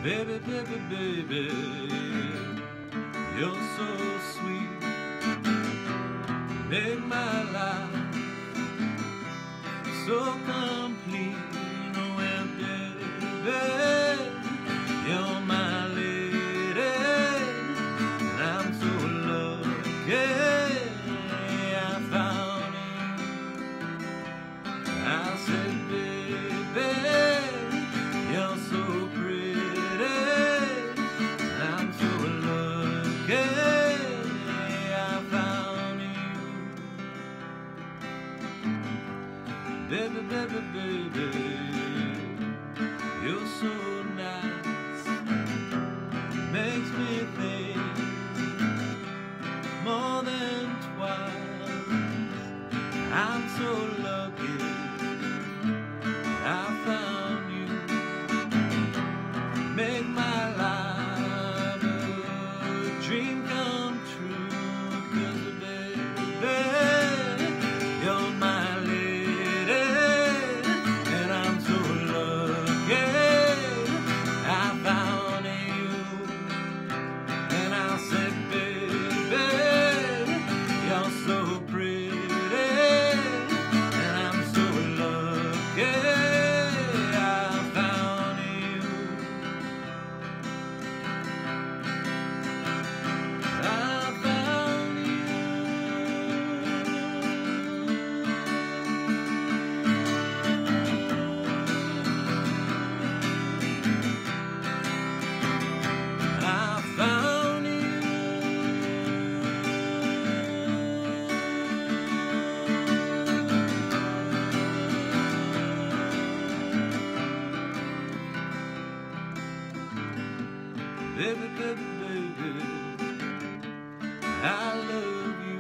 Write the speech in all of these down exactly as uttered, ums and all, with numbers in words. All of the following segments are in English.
Baby, baby, baby, you're so sweet. Make my life so complete. Oh, and baby, you're my lady. I'm so lucky I found you. I said, baby, you're so pretty. I'm so lucky I found you. Baby, baby, baby, you're so nice. Makes me think more than twice. I'm so lucky I found you. Make my life a dream come true. 'Cause baby, you're my lady, and I'm so lucky I found you. And I said, baby, you're so pretty, and I'm so lucky I found you. I found you. I found you. Baby, baby, baby, I love you.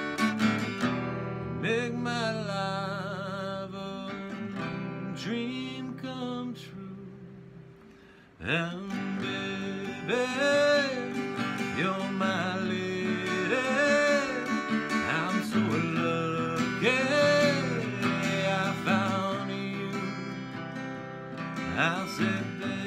Make my life a dream come true. And baby, you're my lady. I'm so lucky I found you. I said, baby,